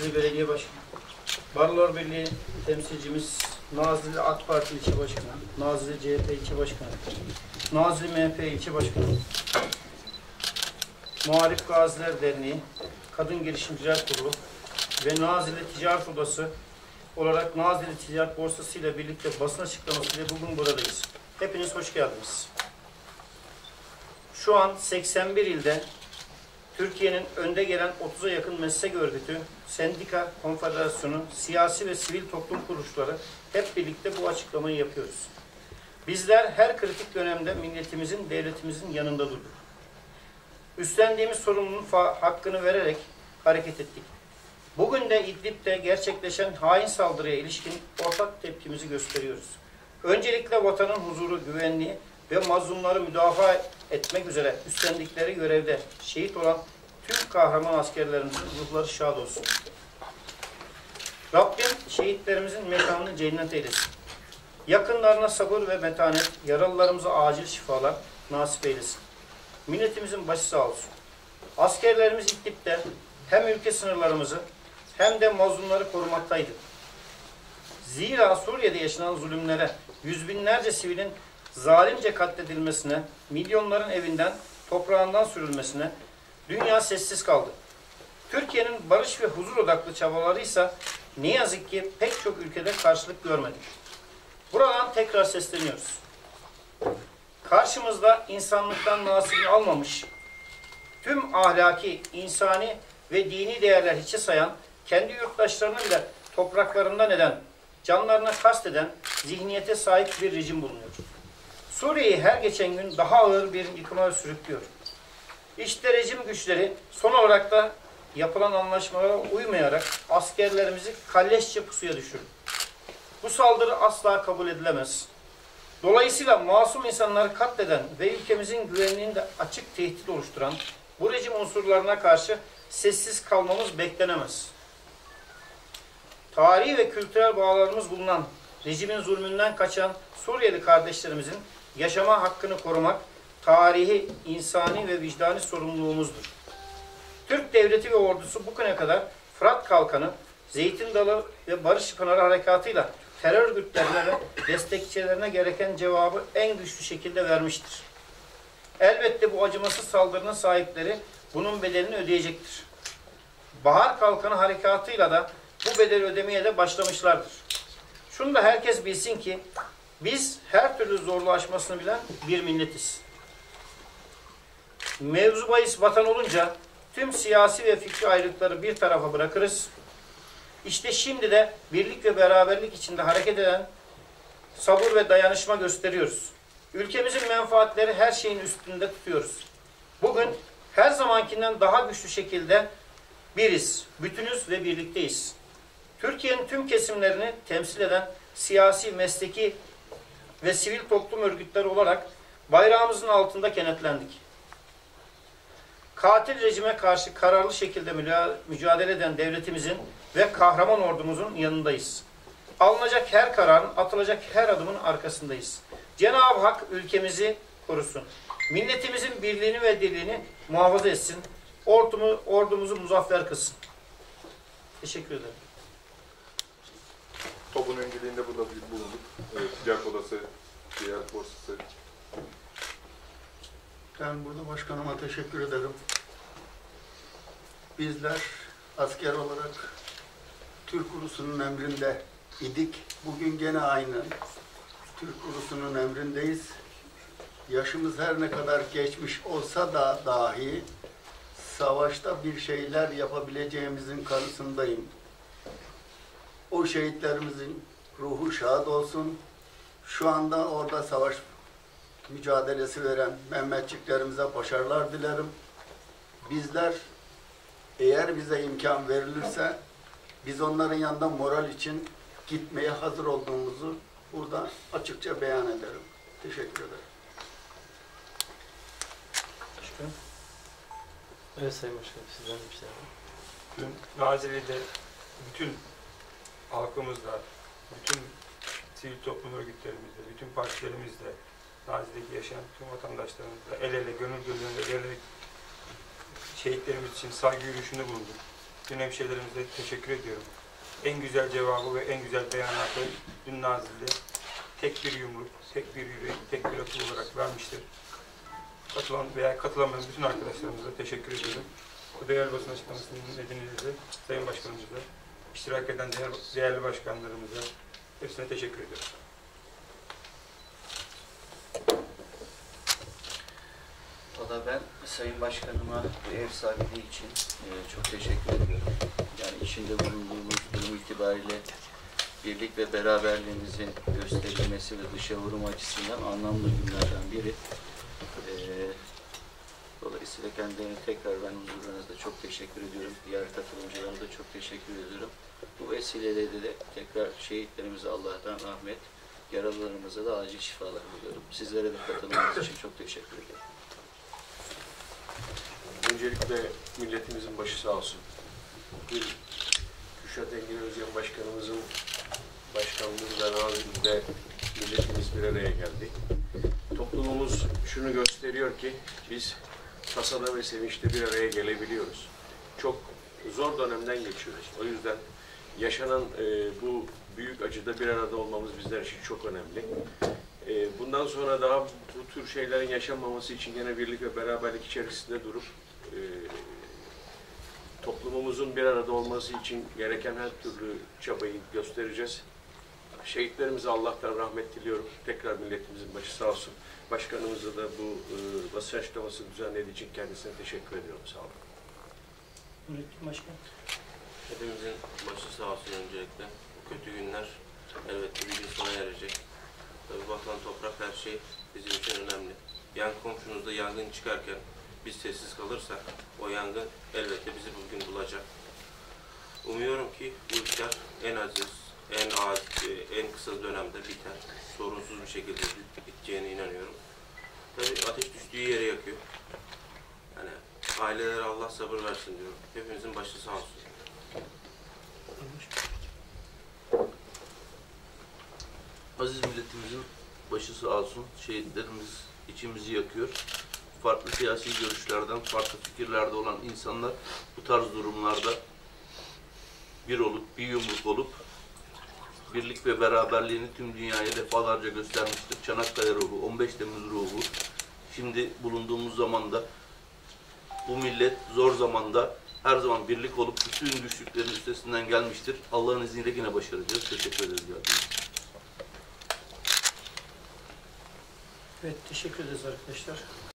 Nazilli Belediye Başkanı, Barlar Birliği temsilcimiz, Nazilli AK Parti İlçe Başkanı, Nazilli CHP İlçe Başkanı, Nazilli MHP İlçe Başkanı, Muharip Gaziler Derneği, Kadın Girişimciler Kurulu ve Nazilli Ticaret Odası olarak Nazilli Ticaret Borsası ile birlikte basın açıklamasıyla bugün buradayız. Hepiniz hoş geldiniz. Şu an 81 ilde Türkiye'nin önde gelen 30'a yakın meslek örgütü, sendika, konfederasyonu, siyasi ve sivil toplum kuruluşları hep birlikte bu açıklamayı yapıyoruz. Bizler her kritik dönemde milletimizin, devletimizin yanında durduk. Üstlendiğimiz sorumluluğun hakkını vererek hareket ettik. Bugün de İdlib'de gerçekleşen hain saldırıya ilişkin ortak tepkimizi gösteriyoruz. Öncelikle vatanın huzuru, güvenliği ve mazlumları müdafaa etmek üzere üstlendikleri görevde şehit olan tüm kahraman askerlerimizin ruhları şad olsun. Rabbim şehitlerimizin mekanını cennet eylesin. Yakınlarına sabır ve metanet, yaralılarımıza acil şifalar nasip eylesin. Milletimizin başı sağ olsun. Askerlerimiz İdlib'de hem ülke sınırlarımızı hem de mazlumları korumaktaydı. Zira Suriye'de yaşanan zulümlere, yüz binlerce sivilin zalimce katledilmesine, milyonların evinden, toprağından sürülmesine dünya sessiz kaldı. Türkiye'nin barış ve huzur odaklı çabalarıysa ne yazık ki pek çok ülkede karşılık görmedi. Buradan tekrar sesleniyoruz. Karşımızda insanlıktan nasibini almamış, tüm ahlaki, insani ve dini değerler hiçe sayan, kendi yurttaşlarını bile topraklarından eden, canlarına kasteden zihniyete sahip bir rejim bulunuyor. Suriye'yi her geçen gün daha ağır bir yıkıma sürüklüyor. İşte rejim güçleri son olarak da yapılan anlaşmalara uymayarak askerlerimizi kalleşçe pusuya düşürdü. Bu saldırı asla kabul edilemez. Dolayısıyla masum insanları katleden ve ülkemizin güvenliğini de açık tehdit oluşturan bu rejim unsurlarına karşı sessiz kalmamız beklenemez. Tarihi ve kültürel bağlarımız bulunan, rejimin zulmünden kaçan Suriyeli kardeşlerimizin yaşama hakkını korumak, tarihi, insani ve vicdani sorumluluğumuzdur. Türk devleti ve ordusu bugüne kadar Fırat Kalkanı, Zeytin Dalı ve Barış Pınarı harekatıyla terör örgütlerine ve destekçilerine gereken cevabı en güçlü şekilde vermiştir. Elbette bu acımasız saldırının sahipleri bunun bedelini ödeyecektir. Bahar Kalkanı harekatıyla da bu bedeli ödemeye de başlamışlardır. Şunu da herkes bilsin ki biz her türlü zorluğu aşmasını bilen bir milletiz. Mevzu bahis vatan olunca tüm siyasi ve fikri ayrılıkları bir tarafa bırakırız. İşte şimdi de birlik ve beraberlik içinde hareket eden sabır ve dayanışma gösteriyoruz. Ülkemizin menfaatleri her şeyin üstünde tutuyoruz. Bugün her zamankinden daha güçlü şekilde biriz, bütünüz ve birlikteyiz. Türkiye'nin tüm kesimlerini temsil eden siyasi, mesleki ve sivil toplum örgütleri olarak bayrağımızın altında kenetlendik. Katil rejime karşı kararlı şekilde mücadele eden devletimizin ve kahraman ordumuzun yanındayız. Alınacak her kararın, atılacak her adımın arkasındayız. Cenab-ı Hak ülkemizi korusun. Milletimizin birliğini ve dirliğini muhafaza etsin. Ordumuzu muzaffer kılsın. Teşekkür ederim. TOB'un önceliğinde burada bulunduk. Ticaret Odası, Ticaret Borsası. Ben burada başkanıma teşekkür ederim. Bizler asker olarak Türk Ulusu'nun emrinde idik. Bugün gene aynı Türk Ulusu'nun emrindeyiz. Yaşımız her ne kadar geçmiş olsa da dahi savaşta bir şeyler yapabileceğimizin kanısındayım. O şehitlerimizin ruhu şad olsun. Şu anda orada savaş mücadelesi veren Mehmetçiklerimize başarılar dilerim. Bizler eğer bize imkan verilirse biz onların yanında moral için gitmeye hazır olduğumuzu burada açıkça beyan ederim. Teşekkür ederim. Evet Sayın Başkanım, sizden bir şey var. Dün Nazilli'de bütün halkımızla, bütün sivil toplum örgütlerimizle, bütün partilerimizle, Nazilli'deki yaşayan tüm vatandaşlarımızla el ele, gönül gözüne vererek şehitlerimiz için saygı yürüyüşünde bulunduk. Dün hemşehrilerimize teşekkür ediyorum. En güzel cevabı ve en güzel beyanatı dün Nazilli'de tek bir yumruk, tek bir yürek, tek bir akıl olarak vermiştir. Katılan veya katılamayan bütün arkadaşlarımıza teşekkür ediyorum. Bu değerli basın açıklamasının nedeniyle de Sayın Başkanımıza, iştirak eden değerli başkanlarımıza hepsine teşekkür ediyorum. Valla ben Sayın Başkanıma bu ev sahipliği için çok teşekkür ediyorum. Yani içinde bulunduğumuz durum itibariyle birlik ve beraberliğimizin gösterilmesi ve dışa vurum açısından anlamlı günlerden biri. Dolayısıyla kendilerine tekrar ben huzurlarınızda çok teşekkür ediyorum. Diğer katılımcılarına da çok teşekkür ediyorum. Bu vesileyle de tekrar şehitlerimize Allah'tan rahmet, yaralılarımıza da acil şifalar diliyorum. Sizlere de katılmanız için çok teşekkür ederim. Öncelikle milletimizin başı sağ olsun. Bugün Kürşat Engin Özgen Başkanımızın başkanlığında Nazilli'de milletimiz bir araya geldi. Toplumumuz şunu gösteriyor ki biz tasada ve sevinçte bir araya gelebiliyoruz. Çok zor dönemden geçiyoruz. O yüzden yaşanan bu büyük acıda bir arada olmamız bizler için çok önemli. Bundan sonra daha bu tür şeylerin yaşanmaması için yine birlik ve beraberlik içerisinde durup toplumumuzun bir arada olması için gereken her türlü çabayı göstereceğiz. Şehitlerimize Allah'tan rahmet diliyorum. Tekrar milletimizin başı sağ olsun. Başkanımıza da bu basın açıklaması düzenlediği için kendisine teşekkür ediyorum. Sağ olun. Müneccim Başkan. Hepimizin başı sağ olsun öncelikle. Bu kötü günler elbette bir gün sona erecek. Tabii vatan, toprak, her şey bizim için önemli. Yan komşunuzda yangın çıkarken biz sessiz kalırsak o yangın elbette bizi bugün bulacak. Umuyorum ki bu işler en aziz, en kısa dönemde biter. Sorunsuz bir şekilde biteceğine inanıyorum. Tabii ateş düştüğü yere yakıyor. Yani ailelere Allah sabır versin diyorum. Hepimizin başı sağ olsun. Aziz milletimizin başı sağ olsun. Şehitlerimiz içimizi yakıyor. Farklı siyasi görüşlerden, farklı fikirlerde olan insanlar bu tarz durumlarda bir olup, bir yumruk olup birlik ve beraberliğini tüm dünyaya defalarca göstermiştir. Çanakkale ruhu, 15 Temmuz ruhu. Şimdi bulunduğumuz zamanda bu millet zor zamanda her zaman birlik olup bütün güçlüklerin üstesinden gelmiştir. Allah'ın izniyle yine başaracağız. Teşekkür ederiz. Evet, teşekkür ederiz arkadaşlar.